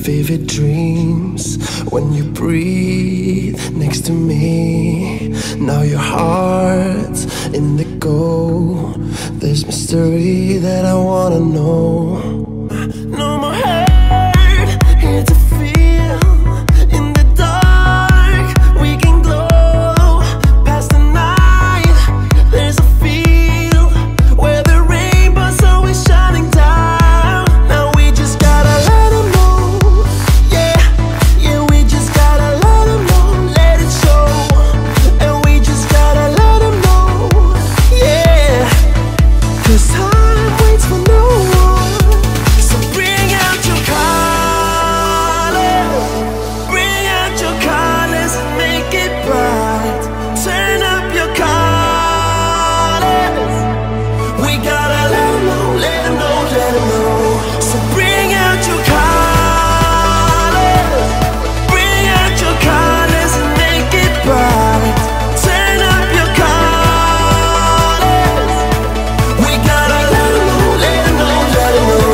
vivid dreams when you breathe next to me. Now your heart's indigo. There's mystery that I wanna know. No more hurt, here to feel. In the dark, we can glow past the night. There's a feel where the rainbow's always shining down. Now we just gotta let them know. Yeah, yeah, we just gotta let them know. Let it show. And we just gotta let them know. Yeah, 'cause time waits for no one. So bring out your colors. Bring out your colors and make it bright. Turn up your colors. We gotta let them know, let them know, let them know. So bring out your colors. Bring out your colors and make it bright. Turn up your colors. We gotta let them know, let them know, let them know.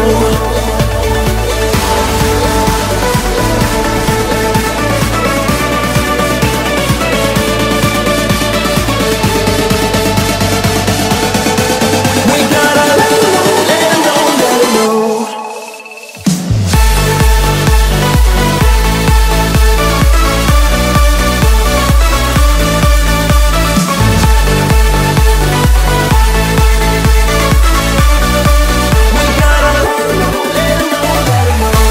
We gotta let them know, let them know, let them know. We gotta let them know, let them know, let them know.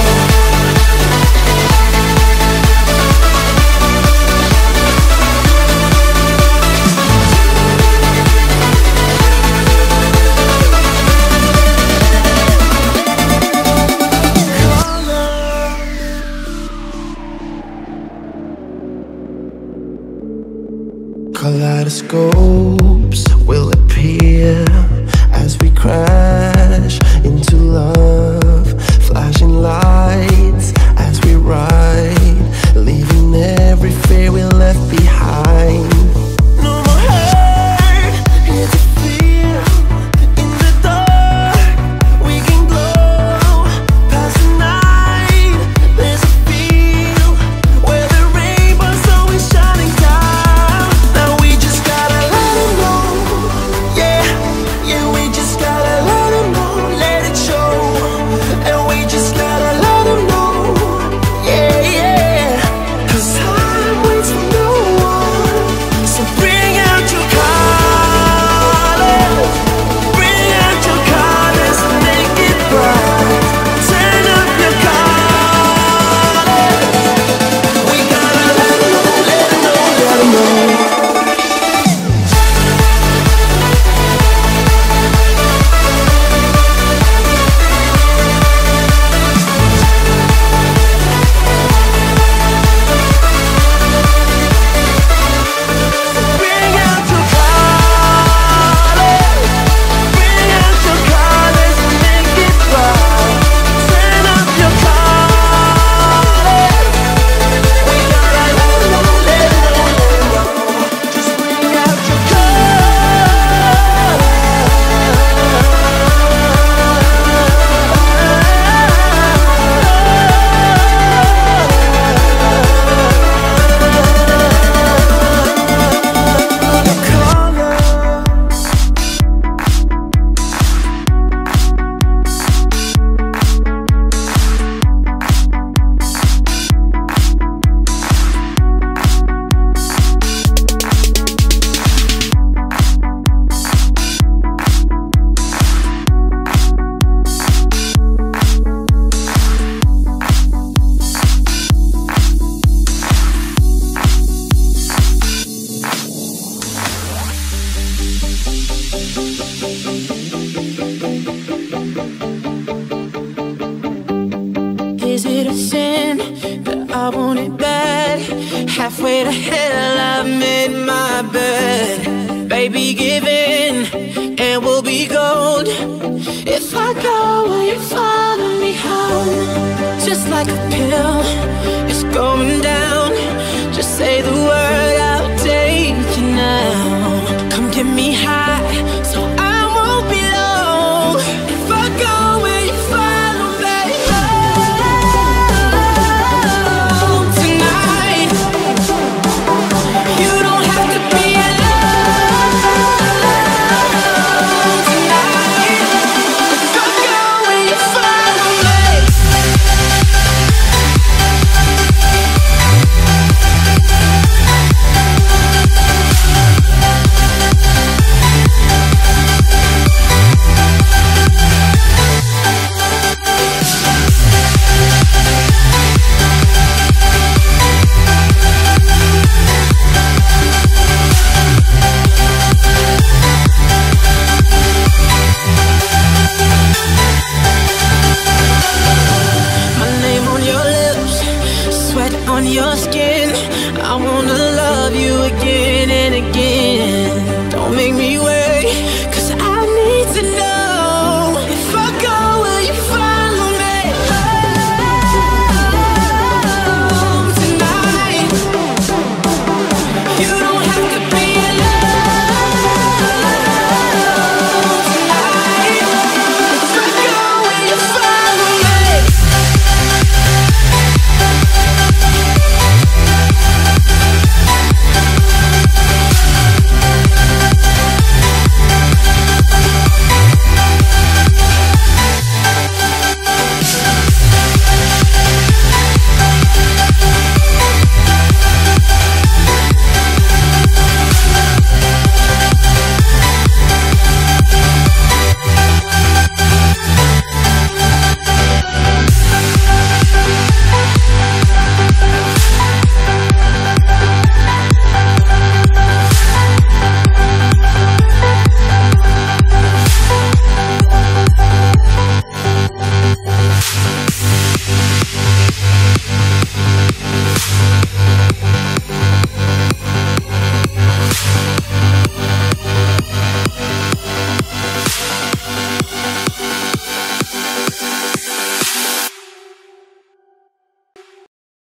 Kaleidoscopes will appear as we crash into love. Flashing lights as we ride, leaving every fear we left behind. No more hurt, here to feel. In the dark, we can glow past the night. There's a feel where the rainbow's always shining down. Now we just gotta let them know. Yeah, yeah, we just gotta let them know. Let it show. And we just gotta let them know. Yeah, yeah, 'cause time waits for no one. So bring out your colors. Bring out your colors and make it bright. Turn up your colors. We gotta let them know, let them know, let them know. Bring out your colors. Bring out your colors and make it bright. Turn up your colors. We gotta let them know, let them know, let them know. Just bring out your Is it a sin that I want it bad? Halfway to hell, I've made my bed. Baby, give in and we'll be gold. If I go, will you follow me home? Just like a pill, it's going down. Just say the word